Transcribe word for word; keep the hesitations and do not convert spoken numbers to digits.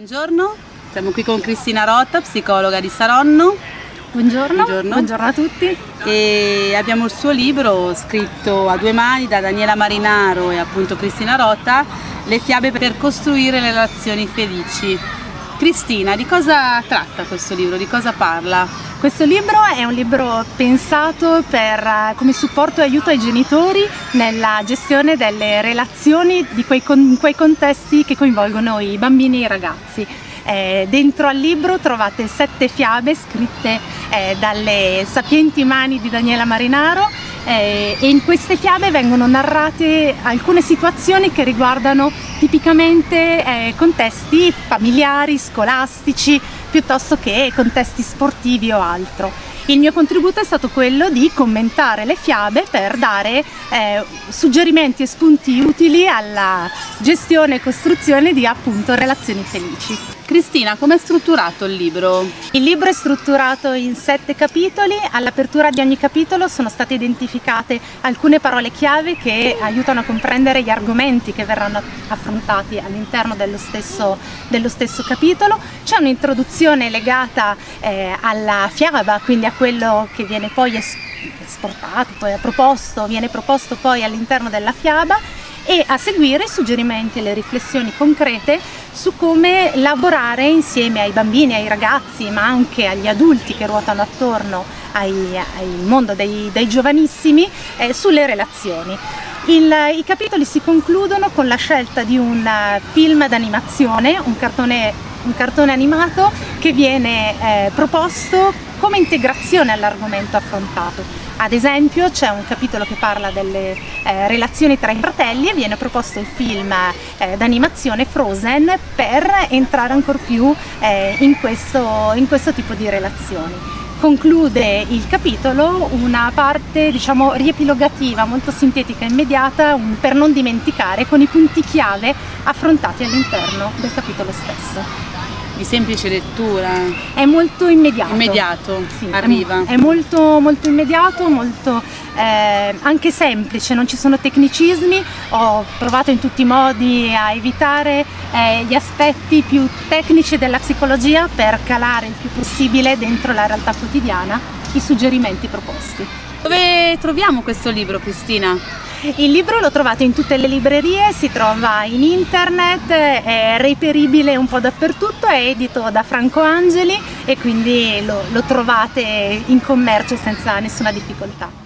Buongiorno, siamo qui con Cristina Rota, psicologa di Saronno. Buongiorno, Buongiorno. buongiorno a tutti. E abbiamo il suo libro scritto a due mani da Daniela Marinaro e appunto Cristina Rota, Le fiabe per costruire le relazioni felici. Cristina, di cosa tratta questo libro? Di cosa parla? Questo libro è un libro pensato per, come supporto e aiuto ai genitori nella gestione delle relazioni di quei, in quei contesti che coinvolgono i bambini e i ragazzi. Eh, dentro al libro trovate sette fiabe scritte eh, dalle sapienti mani di Daniela Marinaro eh, e in queste fiabe vengono narrate alcune situazioni che riguardano tipicamente eh, contesti familiari, scolastici, piuttosto che contesti sportivi o altro. Il mio contributo è stato quello di commentare le fiabe per dare eh, suggerimenti e spunti utili alla gestione e costruzione di appunto relazioni felici. Cristina, com'è strutturato il libro? Il libro è strutturato in sette capitoli. All'apertura di ogni capitolo sono state identificate alcune parole chiave che aiutano a comprendere gli argomenti che verranno affrontati all'interno dello stesso, dello stesso capitolo. C'è un'introduzione legata eh, alla fiaba, quindi a quello che viene poi esportato, poi proposto, viene proposto poi all'interno della fiaba, e a seguire i suggerimenti e le riflessioni concrete su come lavorare insieme ai bambini, ai ragazzi, ma anche agli adulti che ruotano attorno ai, al mondo dei, dei giovanissimi eh, sulle relazioni. Il, I capitoli si concludono con la scelta di un film d'animazione, un cartone, un cartone animato che viene eh, proposto come integrazione all'argomento affrontato. Ad esempio c'è un capitolo che parla delle eh, relazioni tra i fratelli e viene proposto il film eh, d'animazione Frozen per entrare ancor più eh, in, questo, in questo tipo di relazioni. Conclude il capitolo una parte, diciamo, riepilogativa, molto sintetica e immediata, un per non dimenticare, con i punti chiave affrontati all'interno del capitolo stesso. Di semplice lettura? È molto immediato. Immediato, sì, arriva. È, è molto, molto immediato, molto eh, anche semplice, non ci sono tecnicismi. Ho provato in tutti i modi a evitare eh, gli aspetti più tecnici della psicologia per calare il più possibile dentro la realtà quotidiana i suggerimenti proposti. Dove troviamo questo libro, Cristina? Il libro lo trovate in tutte le librerie, si trova in internet, è reperibile un po' dappertutto, è edito da Franco Angeli e quindi lo, lo trovate in commercio senza nessuna difficoltà.